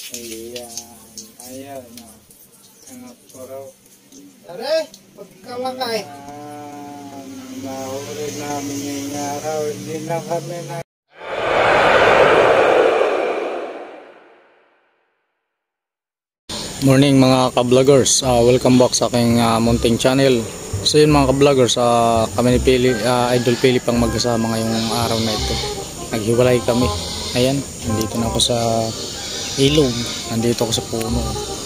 Ayan. Ayan. Ang puro. Tara, pagkalakay. Nahuli namin ngayong araw. Hindi na kami na. Morning mga ka-vloggers, welcome back sa aking munting channel. So yun mga ka-vloggers, kami ni Idol Philip ang magkasama ngayong araw na ito. Naghiwalay kami. Ayan, nandito na ako sa ilog, nandito ako sa puno.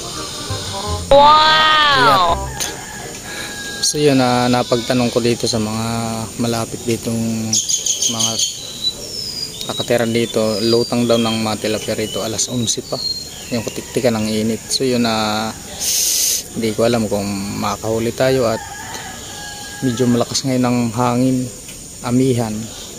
Wow! So yun, napagtanong ko dito sa mga malapit ditong mga kakatiran dito, lutang daw ng mga tilapia rito, alas 11 pa. Yung kutiktikan ng init. So yun hindi ko alam kung makahuli tayo at medyo malakas ngayon ng hangin, amihan.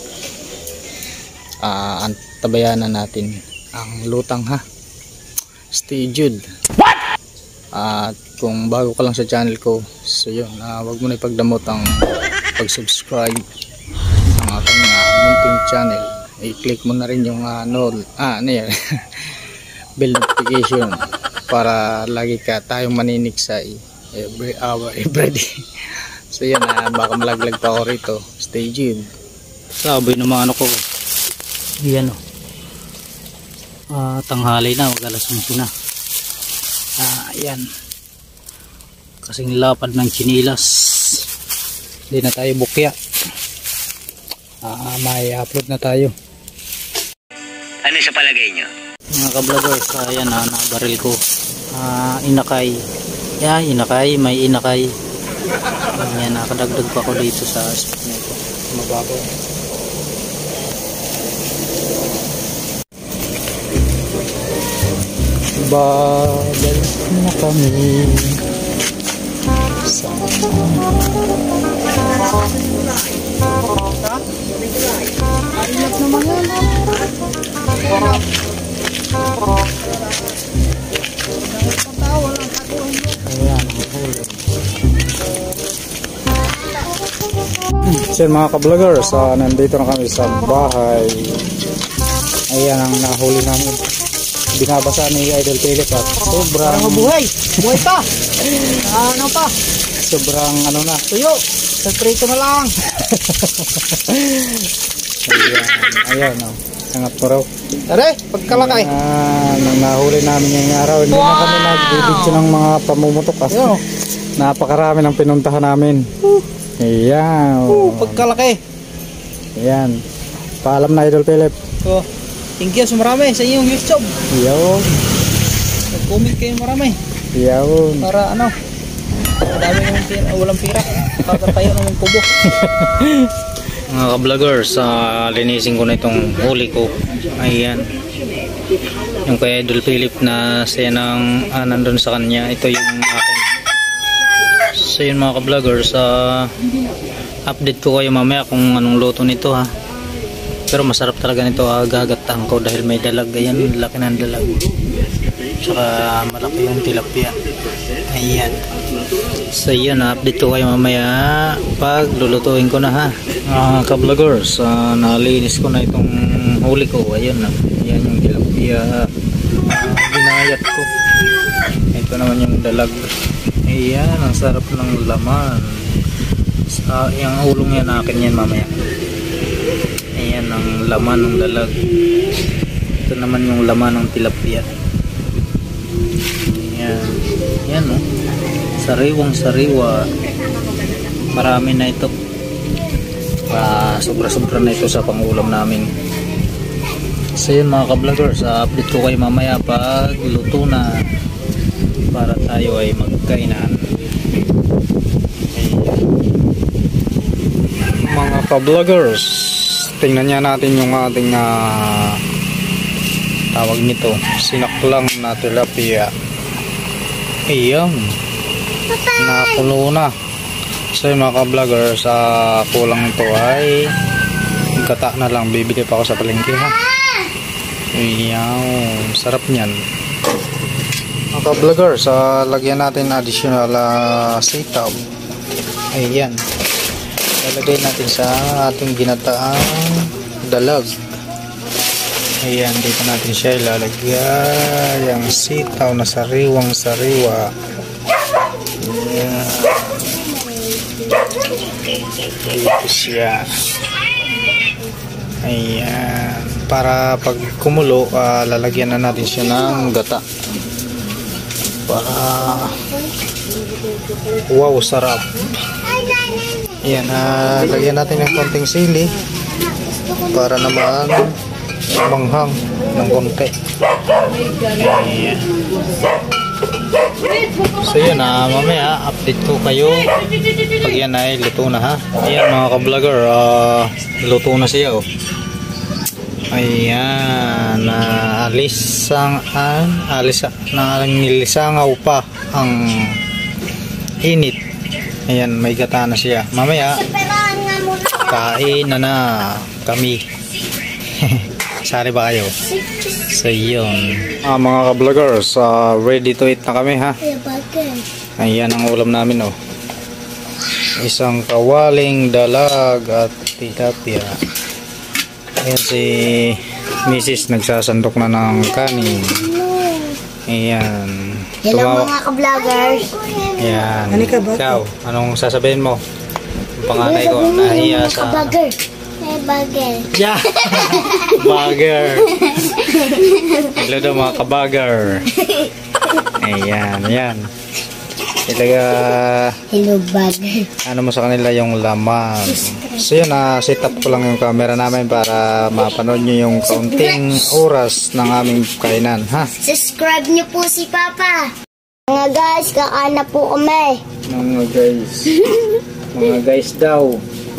Tabayanan natin ang lutang ha. Stay tuned. What? At kung bago ka lang sa channel ko, so yun, wag mo na ipagdamot ang pag-subscribe ng aking munting channel. I-click mo na rin yung bell notification para lagi ka tayong maninig sa every hour, every day. So yan, baka malaglag pa ako rito. Stay tuned. Sabi ng mga ano ko, yan tanghali na, mag-alas 11 na. Yan, kasing lapad ng chinilas, hindi na tayo bukya. May upload na tayo. Ano sa palagay nyo? Mga ka-vloggers, ayan nabaril ko. Inakay. Inakay, may inakay. Ayan, nakadagdag pa ako dito sa spot na ito. Mababaw. Babalik na kami sa ayot naman yan. So mga ka-vloggers, nandito na kami sa bahay. Ayan ang nahuli namin. Binabasa ni Idol Philip at sobrang Buhay pa. Ano pa? Sobrang na. Tuyo. Sa prito na lang. Ayan sangat mo raw. Tara, pagkalakay. Nang nahuli namin ngayong araw, hindi na kami nagbibidyo ng mga pamumutok kasi napakarami ng pinuntahan namin. Ayan. Pagkalaki. Ayan. Paalam na Idol Philip. Thank you so marami sa inyong YouTube. Yun. Mag-comment kayo marami. Yun. Para madami naman pira, walang pira. Para tayo naman kubo. Mga ka-vloggers, linisin ko na itong huli ko. Ayan. Yung kay Idol Philip na siya nandun sa kanya. Ito yung akin. So yun mga ka-vloggers, update ko kayo mamaya kung anong luto nito ha. Pero masarap talaga nito, gagatahan ko dahil may dalag. Ayan, laki ng dalag. Tsaka malaki yung tilapia. Ayan. So yan, update ko kayo mamaya pag lulutuin ko na ha. Ka-vloggers, nalinis ko na itong huli ko. Ayan yan yung tilapia. Binayat ko. Ito naman yung dalag. Ayan, ang sarap ng laman. Yung ulong yan, akin yan mamaya. Ayan ang laman ng dalag. Ito naman yung laman ng tilapia. Ayan. Ayan sariwang sariwa. Marami na ito. Sobra-sobra na ito sa pangulam namin. So yun mga ka-vloggers, update ko kayo mamaya pag luto na para tayo ay magkainan. Mga ka-vloggers, tingnan niya natin yung ating tawag nito, sinaklang na tilapia. Ayan, napuno na. So yung mga ka-vloggers, kulang ito ay gata na lang, bibili pa ako sa palengke ha. Ayan, sarap niyan. Mga ka-vloggers, lagyan natin additional sitaw. Ayan, lalagay natin sa ating ginataang dalag. Ayan, dito natin siya ilalagay ang sitaw na sariwang-sariwa. Ayan. Dito siya. Ayan. Para pag kumulo, lalagyan na natin siya ng gata. Para wow, sarap. Ayan, lagyan natin ng konting sili para naman manghang ng konti. Ayan. So yun, mamaya update ko kayo pag yan ay luto na, ha. Ayan mga ka-vlogger, luto na siya, oh. Ayan, nilisangaw pa ang init. Ayan, may gata na siya. Mamaya kain na kami. Sari ba kayo? So yun, mga ka-vloggers, ready to eat na kami, ha. Ayan ang ulam namin, oh. Isang kawaling dalag at tilapia. Ayan si Mrs. nagsasandok na ng kanin. Ayan. Hello mga ka-vloggers. Ayan. Ikaw, anong sasabihin mo? Ang panganay ko, nahiya sa... Bagger. Bagger. Yeah! Bagger. Hello daw mga ka-bagger. Ayan, ayan. Ilaga... Hello bagger. Ano mo sa kanila yung laman. So yun, set up ko lang yung camera namin para mapanood nyo yung kaunting oras ng aming kainan, ha? Subscribe nyo po si Papa. Mga guys, kakain na po kami. Mga guys. Mga guys daw.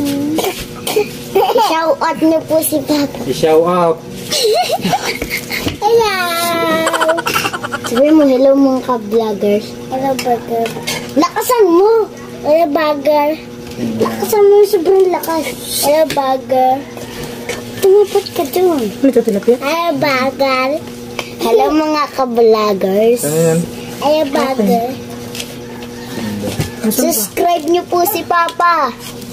Shout out nyo po si Papa. I-shout out. Hello. Sabi mo, hello mga ka-vloggers. Hello bagger. Lakasan mo. Hello bagger. Lakasan mo, sobrang lakas. Hello bagger. Tumapot ka dun. Hello bagger. Hello mga ka-vloggers. Ayan. Hello bagger. Subscribe nyo po si Papa.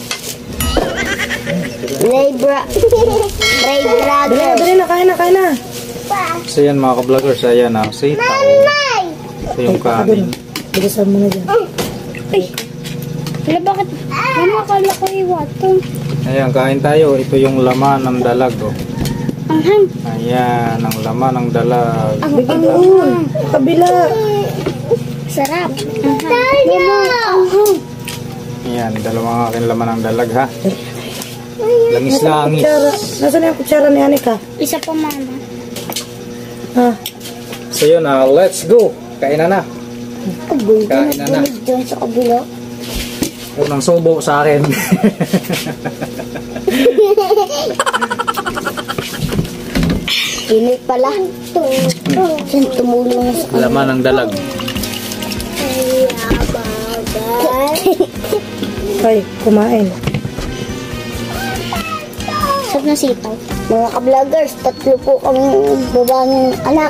Ray Vlogger. Dali na, kain na. So yan mga ka-vloggers, ayan na. Sitaw. Ito yung kanin. Bilisan mo na dyan. Ay! Wala, bakit? Mama, akala ko iwato. Ayan, kain tayo. Ito yung laman ng dalag, oh. Anghang. Ayan, ang laman ng dalag. Doon, kabila. Sarap. Anghang. Anghang. Ayan, dalawang aking laman ng dalag, ha. Langis-langis. Nasaan yung kutsara ni Anika? Isa pa, mama. Ha? So yun, let's go. Kain na. Kain na. Doon sa kabila. Unang subo sa akin. Init pala. Yan, tumulong na sa Laman ng dalag. Ay, kumain. Sarap na sitaw. Mga ka-vloggers, 3 po kami babang anak.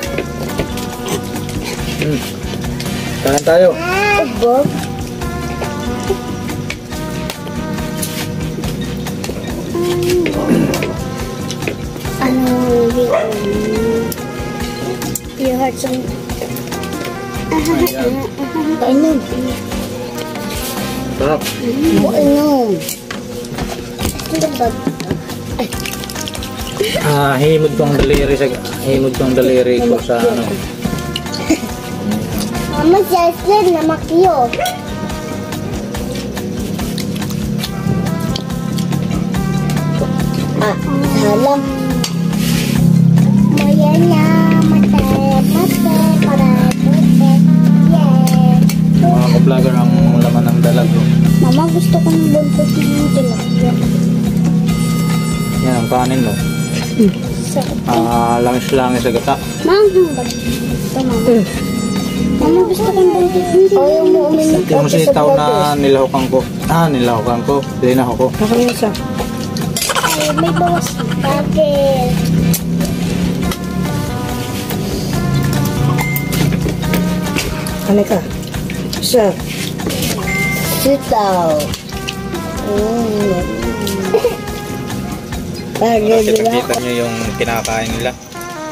Kain tayo. Bob. Ano yung heart song? Kainom. Sarap. Kainom. Himod ko ang daliri ko sa ano. Mama, Jesslyn na makyo. Salam. Maya na, mate, para mate. Yeah. Mga ka-vlogger, ang laman ng dalag, oh. Mama, gusto kong buntot ng tilapia. Yan ang kanin, no. Langis-langis sa gata. Manghang ba? Ito, mama. Mama, gusto kong buntot ng tilapia. Ayaw mo uminig Yung sitaw na nilahukan ko. Nilahukan ko. Dinaho ko. Nakain siya. Ay, may bawas. Bakit? Anika. Siya. Sitaw. Kasi nakita nyo yung kinakain nila.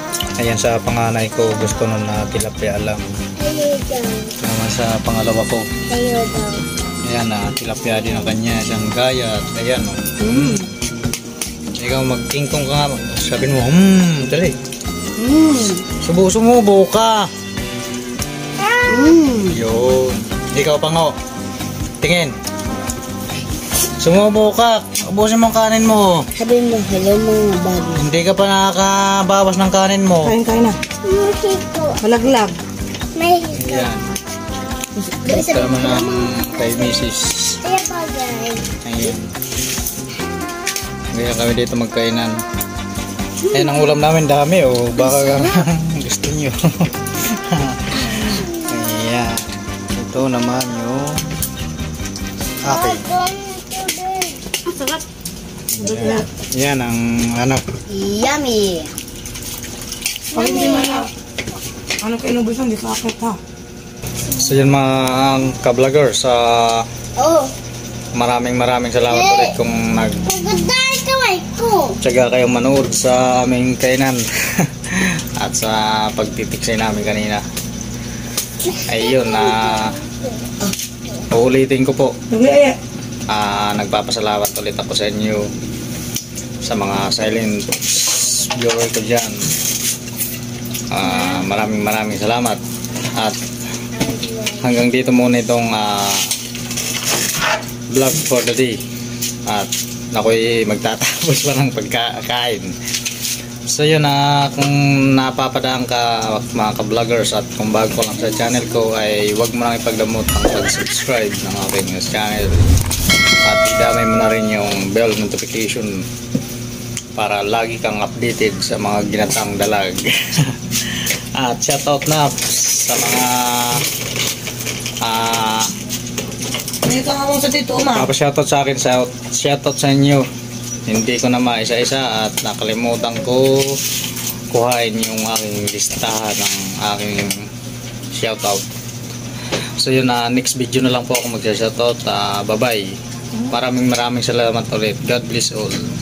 Ayan sa panganay ko, gusto nun na tilapia lang. Ayaw daw. Naman sa pangalawa ko, Ayaw daw. ayan na, tilapia din ang kanya, isang gayat. Ayan o. Ikaw magkingkong ka nga, sabihin mo, dali. Sumubo ka. Yun. Ikaw pango. Tingin. Sumubo ka. Ubusin mo ang kanin mo. Sabi mo, hello mga bagay. Hindi ka pa nakakabawas ng kanin mo. Kain na. Mahiko. Malaglag. Mahiko. Ayan. Ito naman ang kay Mrs. Kaya bagay. Ayan. Kaya kami dito magkainan. Ayan ang ulam namin dami o. Baka gusto nyo. Ayan. Ito naman yung akin. Ayan. Ayan ang anak. Yummy. Ano kayo nabusan? Di sakit ha. So yun mga ka-vlogger, sa Oh. maraming salamat ulit kung Pagkadal kamay ko. tsaga kayong manood sa aming kainan at sa pagtitiksay namin kanina. Ayun na uulitin ko po. Nagpapasalamat ulit ako sa inyo, sa mga silent viewer ko dyan. Maraming salamat at hanggang dito muna itong vlog for the day at ako'y magtatapos pa ng pagkakain. So yun, kung napapadaan ka mga ka-vloggers at kung bago ko lang sa channel ko ay huwag mo lang ipagdamot ang pag-subscribe ng aking channel at idamay mo na rin yung bell notification para lagi kang updated sa mga ginatang dalag. At shoutout na sa mga Dito ako sa dito, ma. shoutout sa akin, shoutout sa inyo. Hindi ko na maisa-isa at nakalimutan ko kuhain yung aking listahan ng aking shoutout. So yun, next video na lang po ako mag-shoutout. Bye bye. Maraming salamat ulit. God bless all.